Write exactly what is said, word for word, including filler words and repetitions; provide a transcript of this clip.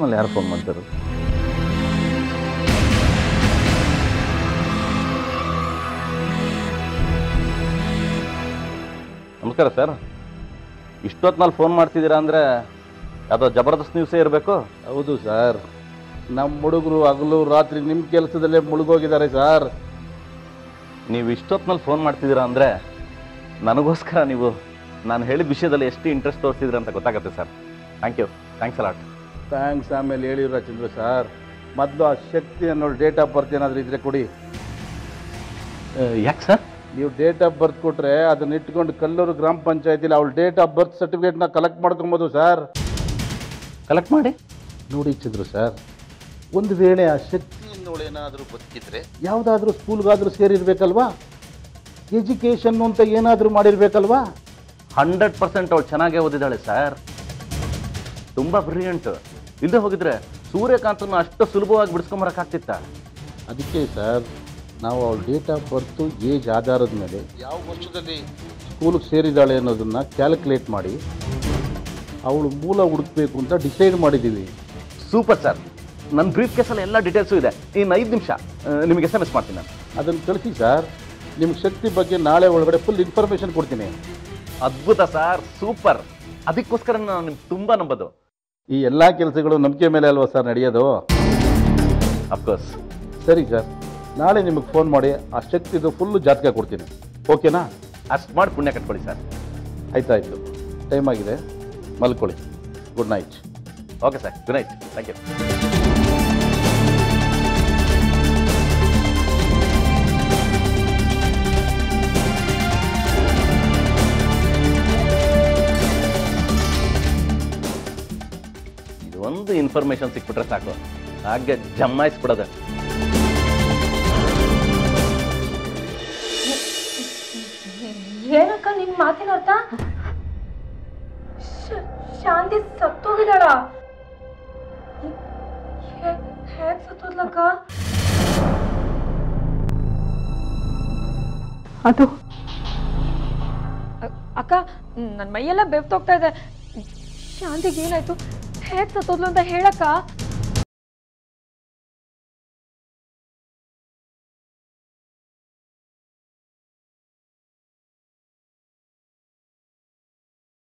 ಇಷ್ಟೊತ್ತಿನಲ್ಲಿ ಯಾರು ಫೋನ್ ಮಾಡ್ತಾರೆ? ನಮಸ್ಕಾರ ಸರ್. ಇಷ್ಟೊತ್ತಿನಲ್ಲಿ ಫೋನ್ ಮಾಡ್ತಿದ್ದೀರಾ ಅಂದರೆ ಯಾವುದೋ ಜಬರ್ದಸ್ತ್ ನ್ಯೂಸೇ ಇರಬೇಕು. ಹೌದು ಸರ್, ನಮ್ಮ ಹುಡುಗರು ಹಗಲು ರಾತ್ರಿ ನಿಮ್ಮ ಕೆಲಸದಲ್ಲೇ ಮುಳುಗೋಗಿದ್ದಾರೆ ಸರ್. ನೀವು ಇಷ್ಟೊತ್ತಿನಲ್ಲಿ ಫೋನ್ ಮಾಡ್ತಿದ್ದೀರಾ ಅಂದರೆ ನನಗೋಸ್ಕರ ನೀವು ನಾನು ಹೇಳಿದ ವಿಷಯದಲ್ಲಿ ಎಷ್ಟು ಇಂಟ್ರೆಸ್ಟ್ ತೋರಿಸಿದ್ರಿ ಅಂತ ಗೊತ್ತಾಗುತ್ತೆ sir. Thank you, thanks a lot. Thanks ಆಮೇಲೆ ಹೇಳಿರ ಚಂದ್ರ ಸರ್. ಮೊದಲು ಆ ಶಕ್ತಿ ಅನ್ನೋ ಡೇಟ್ ಆಫ್ ಬರ್ತ್ ಏನಾದರೂ ಇದ್ರೆ ಕೊಡಿ. ಯಾಕೆ ಸರ್? ನೀವು ಡೇಟ್ ಆಫ್ ಬರ್ತ್ ಕೊಟ್ಟರೆ ಅದನ್ನ ಇಟ್ಕೊಂಡು ಕಲ್ಲೂರು ಗ್ರಾಮ ಪಂಚಾಯತಿಲಿ ಅವಳ ಡೇಟ್ ಆಫ್ ಬರ್ತ್ ಸರ್ಟಿಫಿಕೇಟ್ನ ಕಲೆಕ್ಟ್ ಮಾಡ್ಕೊಬೋದು ಸರ್. ಕಲೆಕ್ಟ್ ಮಾಡಿ ನೋಡಿ ಚಂದ್ರ ಸರ್, ಒಂದು ವೇಳೆ ಆ ಶಕ್ತಿ ಅನ್ನೋಳೇನಾದರೂ ಬದುಕಿದ್ರೆ ಯಾವುದಾದ್ರೂ ಸ್ಕೂಲ್ಗಾದರೂ ಸೇರಿರ್ಬೇಕಲ್ವಾ? ಎಜುಕೇಷನ್ ಅಂತ ಏನಾದರೂ ಮಾಡಿರ್ಬೇಕಲ್ವಾ? ಹಂಡ್ರೆಡ್ ಪರ್ಸೆಂಟ್ ಅವಳು ಚೆನ್ನಾಗೇ ಓದಿದ್ದಾಳೆ ಸರ್. ತುಂಬ ಬ್ರಿಲಿಯಂಟ್. ಇಲ್ಲದೆ ಹೋಗಿದ್ರೆ ಸೂರ್ಯಕಾಂತನ ಅಷ್ಟು ಸುಲಭವಾಗಿ ಬಿಡಿಸ್ಕೊಂಬರಕ್ಕಾಗ್ತಿತ್ತ? ಅದಕ್ಕೆ ಸರ್ ನಾವು ಅವಳ ಡೇಟ್ ಆಫ್ ಬರ್ತು ಏಜ್ ಆಧಾರದ ಮೇಲೆ ಯಾವ ವರ್ಷದಲ್ಲಿ ಸ್ಕೂಲಿಗೆ ಸೇರಿದ್ದಾಳೆ ಅನ್ನೋದನ್ನು ಕ್ಯಾಲ್ಕುಲೇಟ್ ಮಾಡಿ ಅವಳು ಮೂಲ ಹುಡುಕಬೇಕು ಅಂತ ಡಿಸೈಡ್ ಮಾಡಿದ್ದೀವಿ. Super sir. ನನ್ನ ಬ್ರೀಫ್ ಕೇಸಲ್ಲಿ ಎಲ್ಲ ಡೀಟೇಲ್ಸು ಇದೆ. ಇನ್ನು ಐದು ನಿಮಿಷ ನಿಮಗೆ ಎಸ್ ಎಮ್ ಎಸ್ ಮಾಡ್ತೀನಿ ನಾನು. ಅದನ್ನು ಕಳಿಸಿ ಸರ್. ನಿಮ್ಗೆ ಶಕ್ತಿ ಬಗ್ಗೆ ನಾಳೆ ಒಳಗಡೆ ಫುಲ್ ಇನ್ಫಾರ್ಮೇಷನ್ ಕೊಡ್ತೀನಿ. ಅದ್ಭುತ ಸರ್, ಸೂಪರ್. ಅದಕ್ಕೋಸ್ಕರ ನಾನು ನಿಮ್ಗೆ ತುಂಬ ನಂಬೋದು. ಈ ಎಲ್ಲ ಕೆಲಸಗಳು ನಂಬಿಕೆ ಮೇಲೆ ಅಲ್ವಾ ಸರ್ ನಡೆಯೋದು? ಅಫ್ಕೋರ್ಸ್. ಸರಿ ಸರ್, ನಾಳೆ ನಿಮಗೆ ಫೋನ್ ಮಾಡಿ ಆ ಶಕ್ತಿದು ಫುಲ್ಲು ಜಾತಕ ಕೊಡ್ತೀನಿ. ಓಕೆನಾ? ಅಷ್ಟು ಮಾಡಿ ಪುಣ್ಯ ಕಟ್ಕೊಳ್ಳಿ ಸರ್. ಆಯ್ತಾಯ್ತು, ಟೈಮ್ ಆಗಿದೆ, ಮಲ್ಕೊಳ್ಳಿ. Good night. Okay sir, good night. Thank you. ಒಂದು ಇನ್ಫಾರ್ಮೇಶನ್ ಸಿಕ್ಬಿಟ್ರೆ ಸಾಕು, ಹಾಗೆ ಜಮಾಯಿಸ್ಬಿಡೋದು. ಏನಕ್ಕ ನಿನ್ ಮಾತಿನ ಅರ್ಥ? ಶಾಂತಿ ಸತ್ತೋಗಿದಾಳ? ಹೇಗ್ ಸತ್ತೋದ್ಲಕ್ಕ? ಅದು ಅಕ್ಕ, ನನ್ ಮೈಯೆಲ್ಲ ಬೆವ್ತೋಗ್ತಾ ಇದೆ. ಶಾಂತಿಗೆ ಏನಾಯ್ತು? ಹೇಗ್ ಸತ್ತೋದ್ಲು ಅಂತ ಹೇಳಕ್ಕ.